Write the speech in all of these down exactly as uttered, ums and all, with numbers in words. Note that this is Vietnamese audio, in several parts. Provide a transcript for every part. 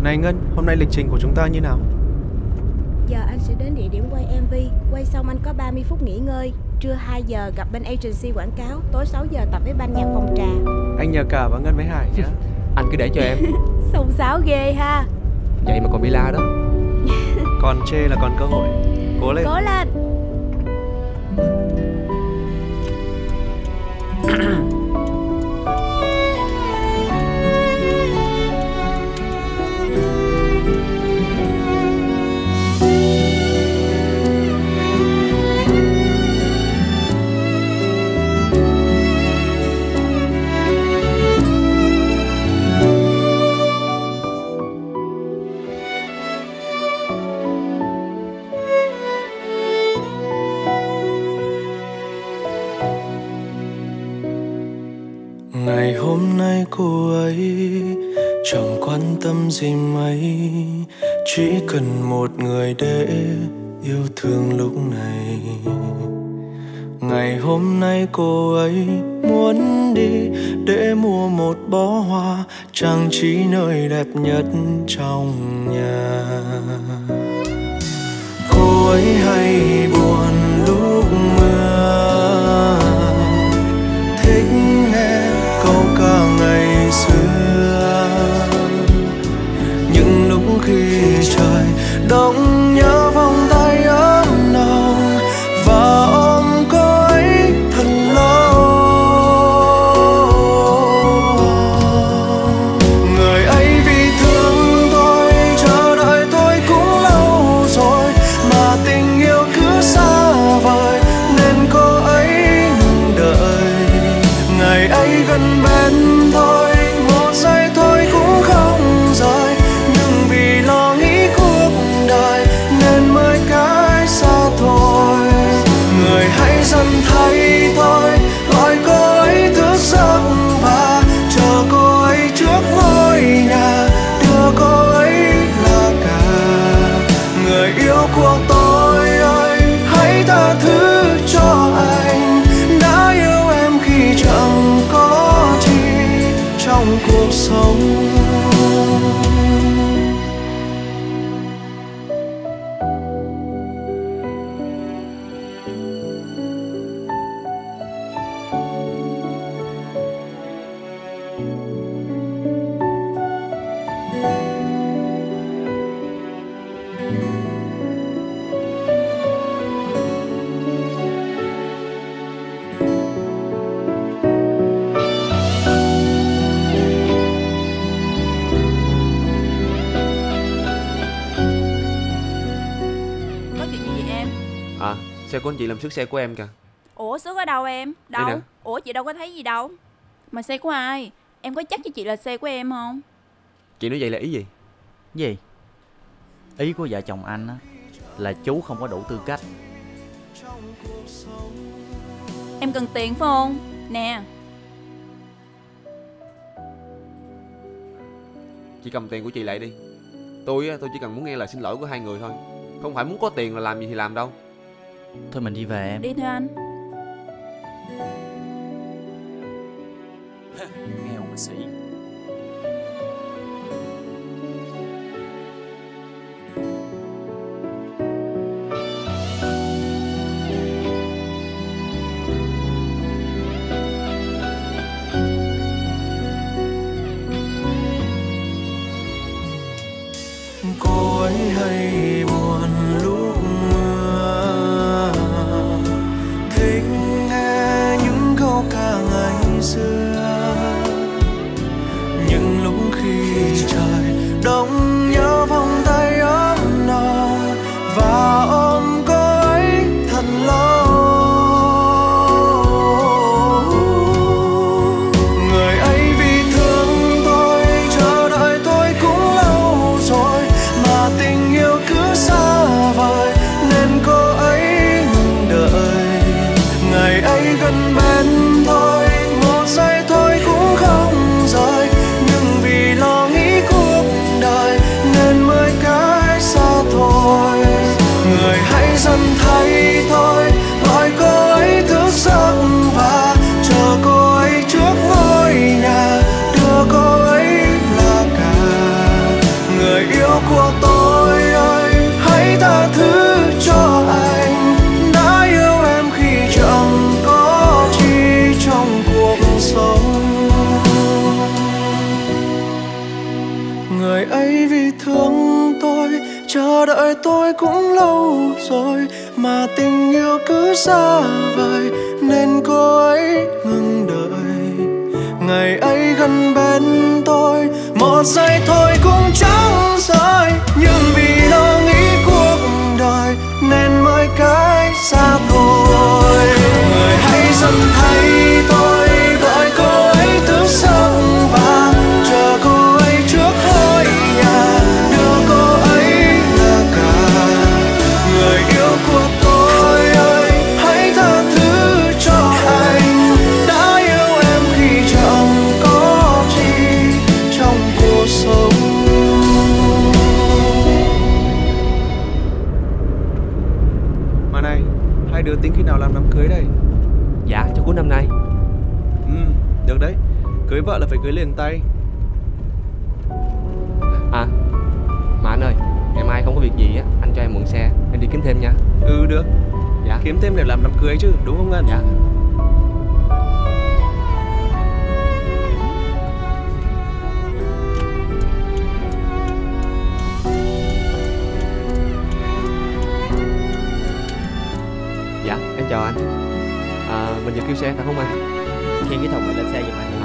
Này Ngân, hôm nay lịch trình của chúng ta như nào? Giờ anh sẽ đến địa điểm quay em vê. Quay xong anh có ba mươi phút nghỉ ngơi. Trưa hai giờ gặp bên agency quảng cáo. Tối sáu giờ tập với ban nhạc phòng trà. Anh nhờ cả và Ngân với Hải nhé. Anh cứ để cho em. Xông xáo ghê ha. Vậy mà còn bị la đó. Còn chê là còn cơ hội. Cố lên. Cố lên. Ngày hôm nay cô ấy chẳng quan tâm gì mấy, chỉ cần một người để yêu thương lúc này. Ngày hôm nay cô ấy muốn đi để mua một bó hoa trang trí nơi đẹp nhất trong nhà. Cô ấy hay buồn lúc mưa, thích nghe câu ca ngày xưa. Những lúc khi trời đông nhớ vòng tay ấm nồng và ôm cô ấy thật lâu. Người ấy vì thương tôi, chờ đợi tôi cũng lâu rồi, mà tình yêu cứ xa vời nên cô ấy ngừng đợi. Ngày ấy gần bên thôi, một giây thôi cũng không rời, nhưng vì lo nghĩ cuộc đời nên mới cái xa thôi. Người hãy dần thay thôi, gọi cô ấy thức giấc và chờ cô ấy trước ngôi nhà, đưa cô ấy là cả. Người yêu của tôi ơi, hãy tha thứ cho anh đã yêu em khi chẳng có chi trong cuộc sống. Xe của anh chị làm xước xe của em kìa. Ủa xước ở đâu em? Đâu? nè. Ủa chị đâu có thấy gì đâu. Mà xe của ai? Em có chắc cho chị là xe của em không? Chị nói vậy là ý gì? Gì? Ý của vợ chồng anh á là chú không có đủ tư cách. Em cần tiền phải không? Nè. Chị cầm tiền của chị lại đi. Tôi tôi chỉ cần muốn nghe lời xin lỗi của hai người thôi, không phải muốn có tiền là làm gì thì làm đâu. Thôi mình đi về em. Đi thôi anh. Nghèo mà sĩ. Cô ấy hay buồn lúc mưa, thích nghe những câu ca ngày xưa. Những lúc khi trời đông nhớ vòng tay ấm nồng và ôm cô ấy thật lâu. Người ấy vì thương tôi, chờ đợi tôi cũng lâu rồi, mà tình yêu cứ xa vời nên cô ấy ngừng đợi. Ngày ấy gần bên thôi, một giây thôi cũng không rời, nhưng vì lo nghĩ cuộc đời nên mới cái xa thôi. Người hãy dần thay thôi, gọi cô ấy thức giấc và chờ cô ấy trước ngôi nhà, đưa cô ấy là cả. Người rồi mà tình yêu cứ xa vời nên cô ấy ngừng đợi. Ngày ấy gần bên tôi một giây thôi cũng chẳng rời, nhưng vì lo nghĩ cuộc đời nên mới cái xa thôi. Người hãy dần thấy tôi gọi cô ấy từ sớm và chờ cô ấy trước ngôi nhà, đưa cô ấy là cả người yêu của tôi ơi. Hãy tha thứ cho anh đã yêu em khi chẳng có chi trong cuộc sống. Mà này, hai đứa tính khi nào làm đám cưới đây? Dạ cho cuối năm nay. Ừ, được đấy. Cưới vợ là phải cưới liền tay. À mà anh ơi, ngày mai không có việc gì á, anh cho em mượn xe, em đi kiếm thêm nha. Ừ được. Dạ. Kiếm thêm để làm đám cưới chứ, đúng không Ngân? Dạ. Dạ, em chào anh. À, mình vừa kêu xe phải không anh? Khiêng cái thùng này lên xe giùm anh.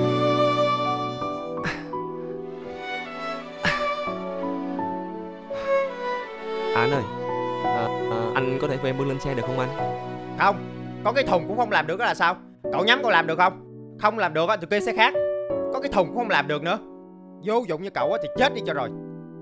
À, anh ơi, à, à, anh có thể cho em bước lên xe được không anh? Không, có cái thùng cũng không làm được đó là sao? Cậu nhắm cậu làm được không? Không làm được thì thuê xe khác. Có cái thùng cũng không làm được nữa. Vô dụng như cậu thì chết đi cho rồi.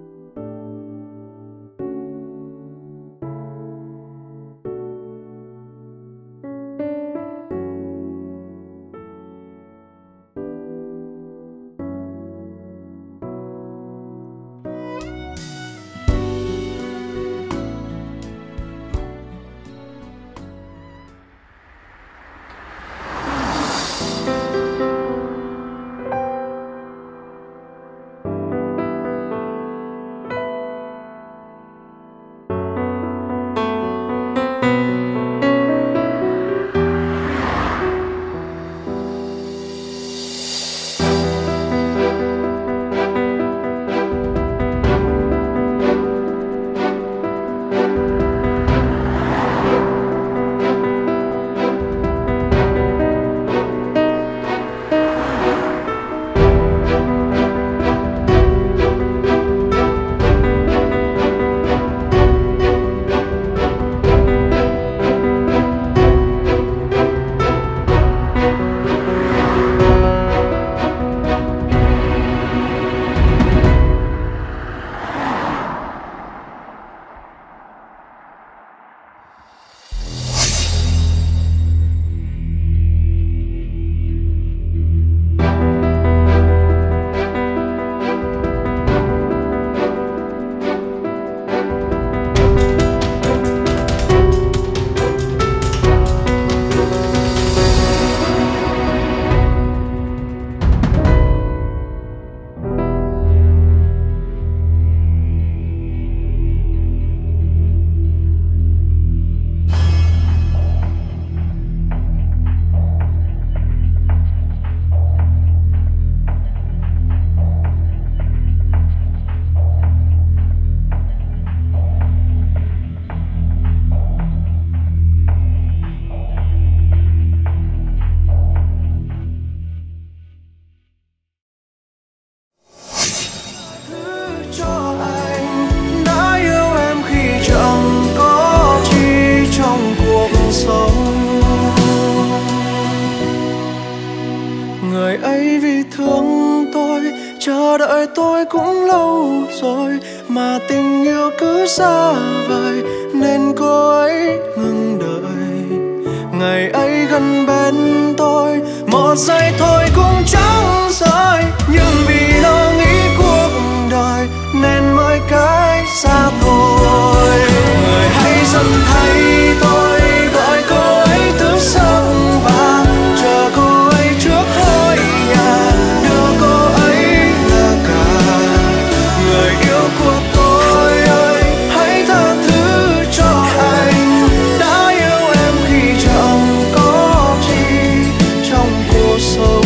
Người ấy vì thương tôi, chờ đợi tôi cũng lâu rồi mà tình yêu cứ xa vời nên cô ấy ngừng đợi. Ngày ấy gần bên tôi một giây thôi cũng chẳng rời, nhưng vì lo nghĩ cuộc đời nên mới cái xa thôi. Người hãy dần thấy tôi gọi cô ấy từ sớm và chờ cô ấy trước ngôi nhà, đưa cô ấy là cả người yêu của tôi ơi. Hãy tha thứ cho anh đã yêu em khi chẳng có chi trong cuộc sống.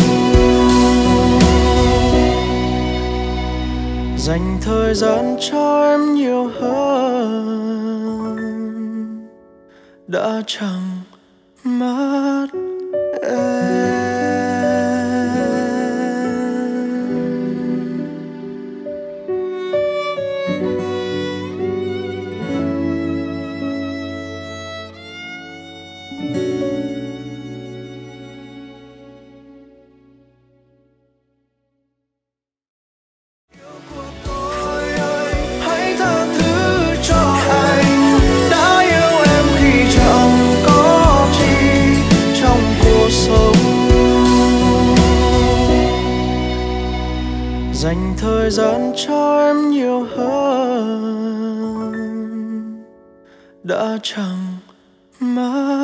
Dành thời gian cho em nhiều hơn. đã chẳng mất em. Hãy tha thứ cho anh đã yêu em khi chẳng có chi trong cuộc sống. Dành thời gian cho em nhiều hơn đã chẳng mất